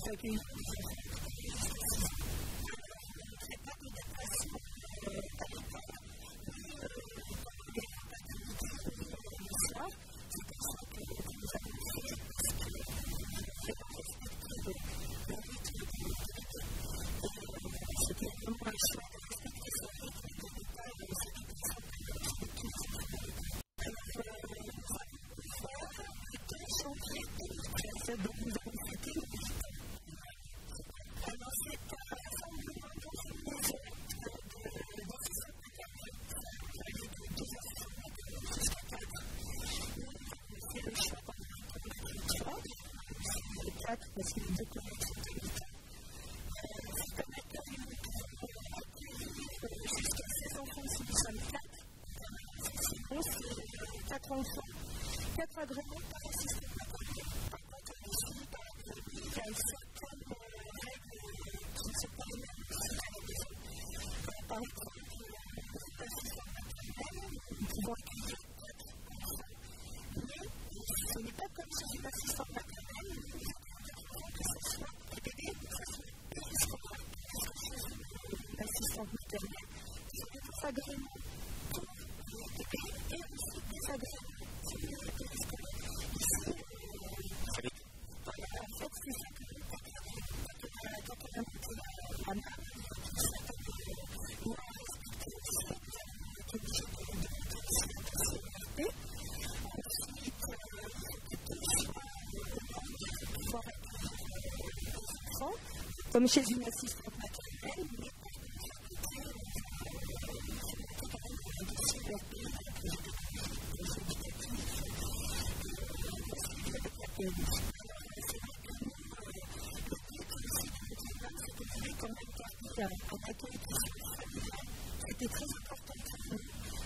d'accueillir parce que les deux collègues sont militaires. C'est un accueil jusqu'à 16 enfants si nous sommes 4. Sinon, c'est 4 enfants, 4 agréments par assistant maternel. Par contre, on décide qu'il y a certaines règles qui ne sont pas les mêmes à la maison. Par exemple, les assistants maternels, nous pouvons accueillir 4 enfants. Mais ce n'est pas comme si les assistants maternels l'assistante maternelle, c'est des agréments pour les bébés et aussi des agréments pour les périscolaires. Ici, en fait, c'est ça que quand on a monté la marque, on a respecté aussi les conditions de sécurité. Ensuite, pouvoir accueillir les enfants, comme chez une assistante maternelle, mais c'était très important pour nous.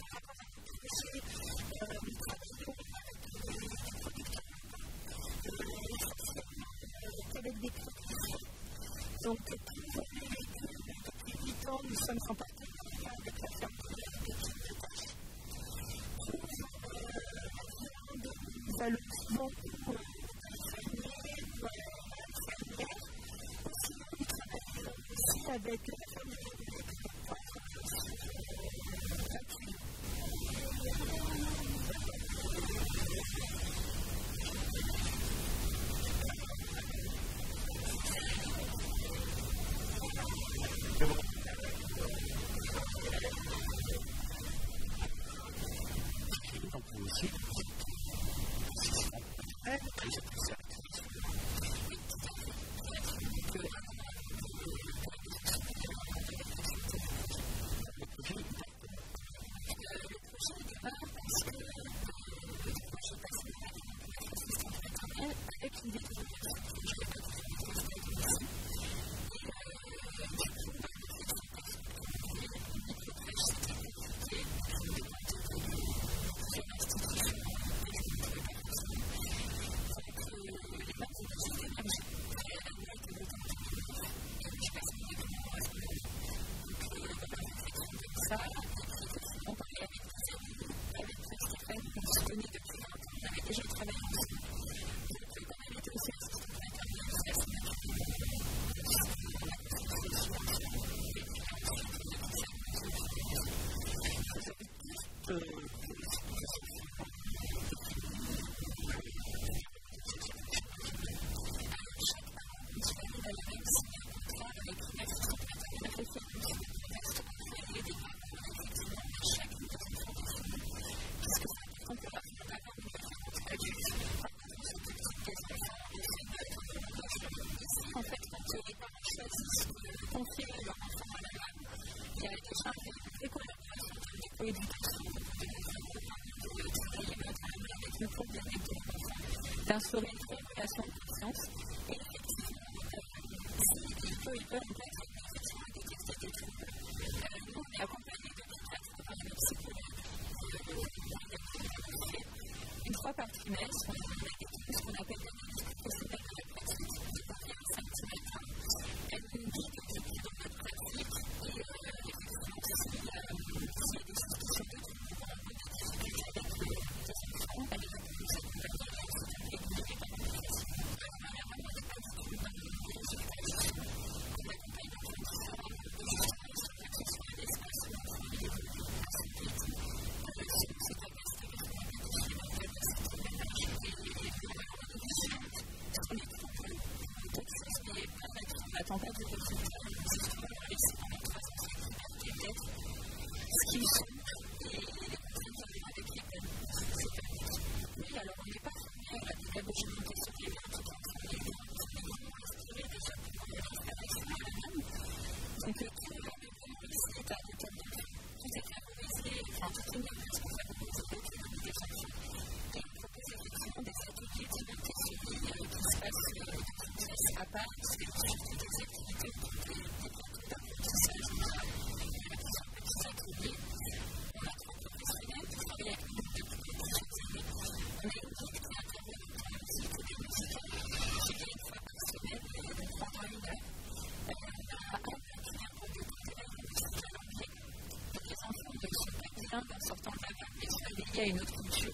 Avec des productions. Donc, depuis 8 ans, nous sommes en partenariat avec la ferme des petites de tâches. Nous allons souvent pour avec la famille d'instaurer une relation de confiance et effectivement, s'il peut en fait effectivement détecter des troubles. Nous, on est accompagné de pédiatres par le psychologue une fois par trimestre, on a ce qu'on appelle des analyses professionnelles de la pratique de Paris en 5 semaines. Elle nous guide dans notre pratique et effectivement, s'il y a des suspicions de troubles, on peut des difficultés avec des enfants, elle est là pour nous accompagner. part, c'est surtout des activités pour des plateaux d'apprentissage qui sont petits ateliers. On a 3 professionnels qui travaillent avec nous depuis plusieurs années. On a une guide qui intervient aussi côté musical, qui vient une fois par semaine, pendant 1 heure. On a Anne qui vient pour débuter la musique à l'anglais. Donc les enfants ne sont pas bien en sortant de la vague, mais sont liés à une autre culture.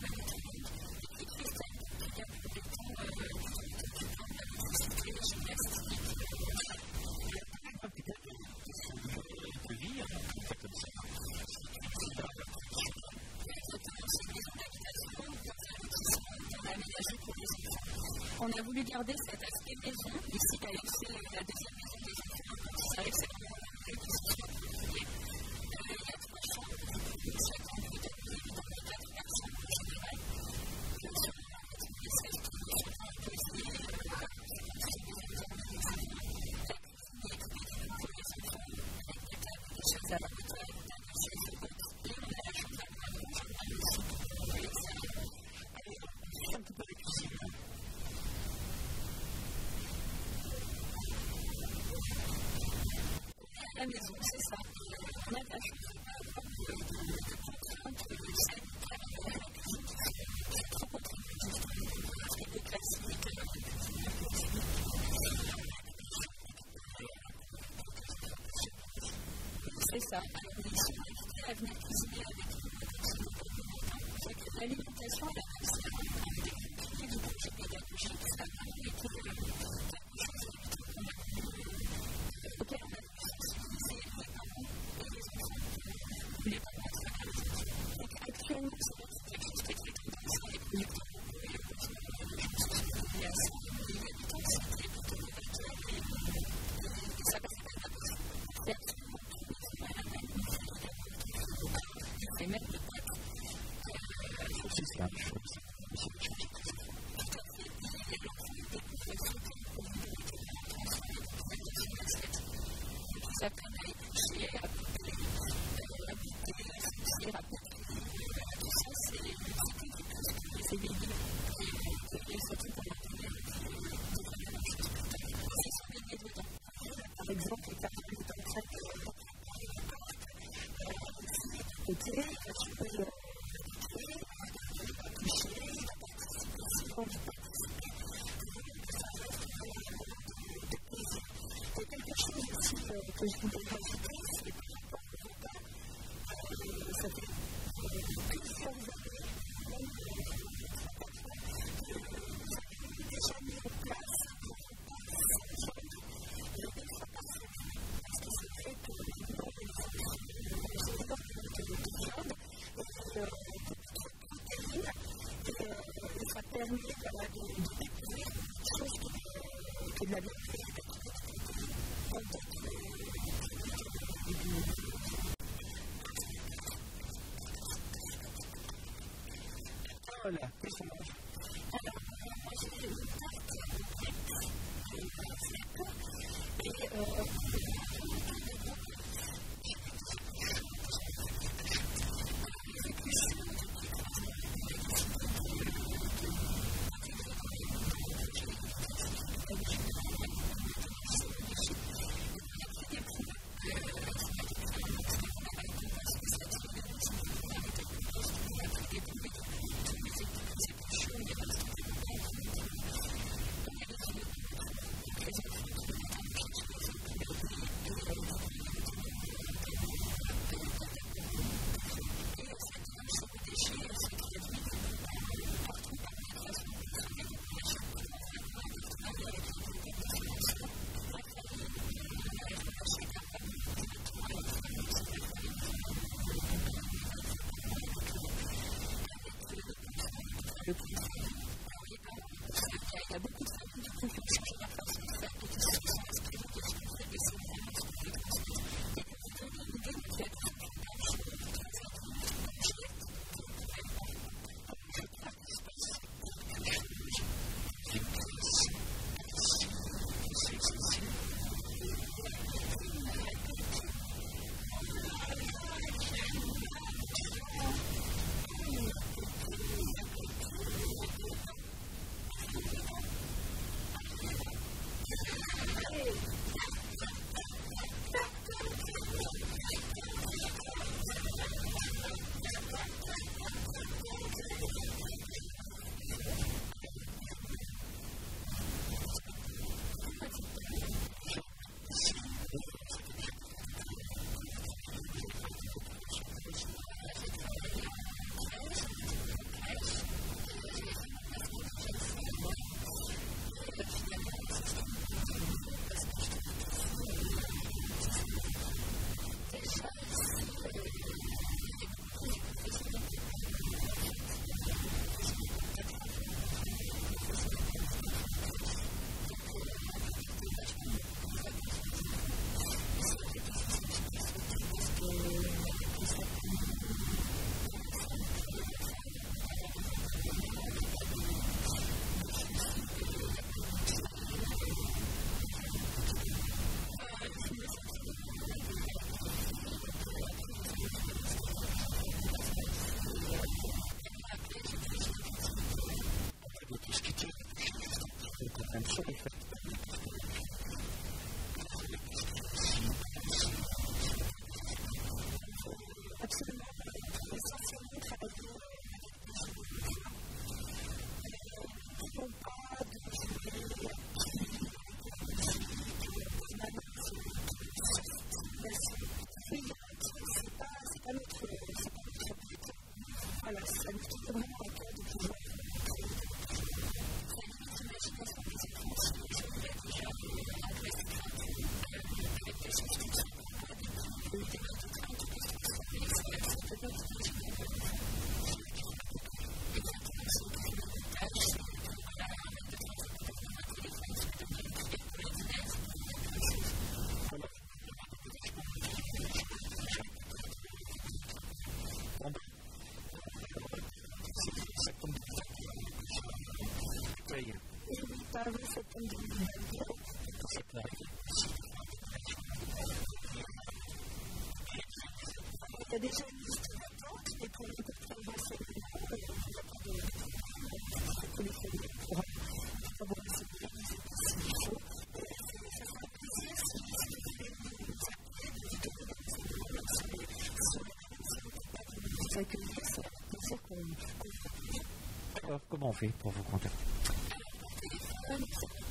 On a voulu garder cet aspect maison, ici d'ailleurs c'est la deuxième maison des enfants, c'est vrai que c'est vraiment une discussion particulière. Il y a 3 chambres, chacun peut être évidemment 4 personnes en général. Sur les 16 qui sont en plaisir, c'est des enfants, la cuisine est équipée pour les enfants, avec des tables, des chaises à la hauteur, des chaises hautes, et on a la chambre à manger aussi pour l'extérieur. Alors, c'est un petit peu la cuisine. La maison, c'est ça. On a la chance de ne pas avoir de contraintes sanitaires à la cuisine qui sont trop contraignantes. C'est des classiques. C'est ça. Alors, ils sont invités à venir cuisiner avec nous. Donc, l'alimentation, elle a un des piliers du projet pédagogique. Ça a vraiment été quelque chose auquel on a les parents travaillent. Donc actuellement, c'est quelque chose qui est très intéressant et pour les parents et les besoins de l'utilisation et l'habitabilité plutôt novateur et ça va faire la base. C'est absolument tout le monde à la même et même de pâtes. C'est la même chose. C'est une chose tout à fait. Il y a l'enfant des professeurs qui ont envie de transformer des professeurs sur l'assiette. Et tout ça permet à éplucher, à tout ça, c'est des livres et surtout pour maintenir des choses plus tard. Ils sont baignés dedans. Par exemple, les personnes qui sont en train de côté, tu peux toucher, la participation, du participer, de plaisir. Il y a quelque chose aussi que je voulais rajouter, c'est par rapport au repas. Ça fait plusieurs années, même déjà mis en place pour cette zone une fois par semaine. Parce que c'est vrai que nous avons une fonction de viande et de protéines et ça permet de découvrir des choses que de la viande voilà, qu'est-ce qu'on mange? Alors, moi j'ai une tarte septembre 2022. Ça peut arriver. Il y a déjà une liste d'attente, et pour les portails d'enseignement, il y a pas de téléphoner pour avoir un CDI, s'il faut. Ça sera un plaisir si vous voulez nous appeler, de vidéos d'enseignement sur les vous accueillir, c'est un plaisir qu'on Alors, comment on fait pour vous contacter? téléphone,